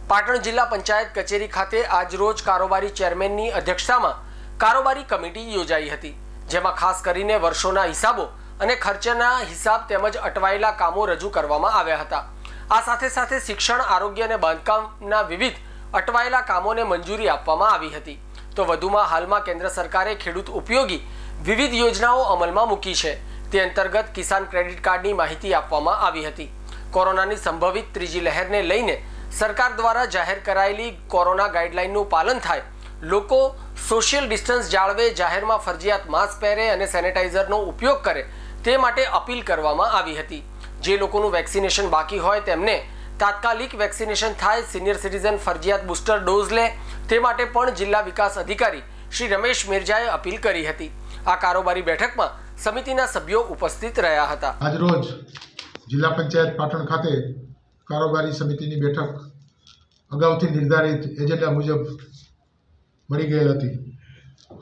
પાટણ જિલ્લા પંચાયત કચેરી ખાતે આજરોજ કારોબારી ચેરમેનની અધ્યક્ષતામાં કારોબારી કમિટી યોજાઈ હતી, જેમાં ખાસ કરીને વર્ષોના હિસાબો અને ખર્ચના હિસાબ તેમજ અટવાયેલા કામો રજૂ કરવામાં આવ્યા હતા। આ સાથે સાથે શિક્ષણ, આરોગ્ય અને બાંધકામના વિવિધ અટવાયેલા કામોને મંજૂરી આપવામાં આવી હતી। તો વધુમાં હાલમાં કેન્દ્ર સરકારે ખેડૂત ઉપયોગી વિવિધ યોજનાઓ અમલમાં મૂકી છે, તે અંતર્ગત કિસાન ક્રેડિટ કાર્ડની માહિતી આપવામાં આવી હતી। કોરોનાની સંભવિત ત્રીજી લહેરને લઈને સરકાર દ્વારા જાહેર કરાયેલી કોરોના ગાઈડલાઈનનું પાલન થાય, લોકો સોશિયલ ડિસ્ટન્સ જાળવે, જાહેરમાં ફરજિયાત માસ્ક પહેરે અને સેનેટાઈઝરનો ઉપયોગ કરે તે માટે અપીલ કરવામાં આવી હતી। જે લોકોનું વેક્સિનેશન બાકી હોય તેમને તાત્કાલિક વેક્સિનેશન થાય, સિનિયર સિટીઝન ફરજિયાત બૂસ્ટર ડોઝ લે તે માટે પણ જિલ્લા વિકાસ અધિકારી શ્રી રમેશ મિર્જાએ અપીલ કરી હતી। આ કારોબારી બેઠકમાં સમિતિના સભ્યો ઉપસ્થિત રહ્યા હતા। આજરોજ જિલ્લા પંચાયત પાટણ ખાતે કારોબારી સમિતિની બેઠક અગાઉથી નિર્ધારિત એજન્ડા મુજબ મળી ગયેલ હતી।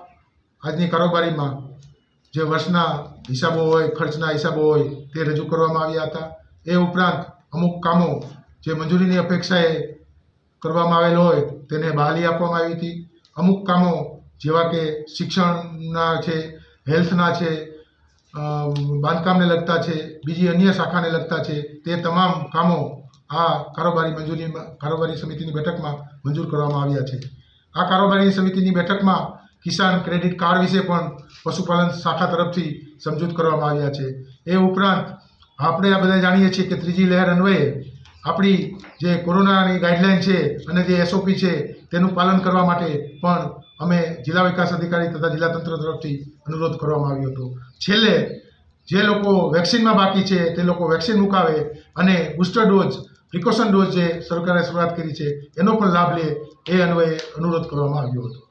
આજની કારોબારીમાં જે વર્ષના હિસાબો હોય, ખર્ચના હિસાબો હોય તે રજૂ કરવામાં આવ્યા હતા। એ ઉપરાંત અમુક કામો જે મંજૂરીની અપેક્ષાએ કરવામાં આવેલ હોય તેને બહાલી આપવામાં આવી હતી। અમુક કામો જેવા કે શિક્ષણના છે, હેલ્થના છે, બાંધકામને લગતા છે, બીજી અન્ય શાખાને લગતા છે, તે તમામ કામો આ કારોબારી સમિતિની બેઠકમાં મંજૂર કરવામાં આવ્યા છે। આ કારોબારી સમિતિની બેઠકમાં કિસાન ક્રેડિટ કાર્ડ વિશે પણ પશુપાલન શાખા તરફથી સમજૂત કરવામાં આવ્યા છે। એ ઉપરાંત આપણે આ બધા જાણીએ છીએ કે ત્રીજી લહેર અન્વયે આપણી જે કોરોનાની ગાઈડલાઈન છે અને જે SOP છે તેનું પાલન કરવા માટે પણ અમે જિલ્લા વિકાસ અધિકારી તથા જિલ્લા તંત્ર તરફથી અનુરોધ કરવામાં આવ્યો હતો। છેલ્લે જે લોકો વેક્સિનમાં બાકી છે તે લોકો વેક્સિન મુકાવે અને બૂસ્ટર ડોઝ, પ્રિકોશન ડોઝ જે સરકારે શરૂઆત કરી છે એનો પણ લાભ લે, એ અન્વયે અનુરોધ કરવામાં આવ્યો હતો।